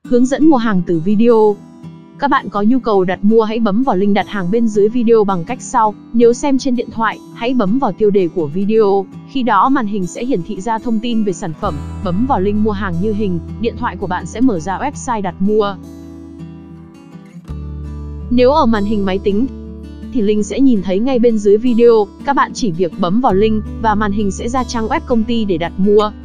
Hướng dẫn mua hàng từ video. Các bạn có nhu cầu đặt mua hãy bấm vào link đặt hàng bên dưới video bằng cách sau. Nếu xem trên điện thoại, hãy bấm vào tiêu đề của video. Khi đó màn hình sẽ hiển thị ra thông tin về sản phẩm. Bấm vào link mua hàng như hình, điện thoại của bạn sẽ mở ra website đặt mua. Nếu ở màn hình máy tính, thì link sẽ nhìn thấy ngay bên dưới video. Các bạn chỉ việc bấm vào link và màn hình sẽ ra trang web công ty để đặt mua.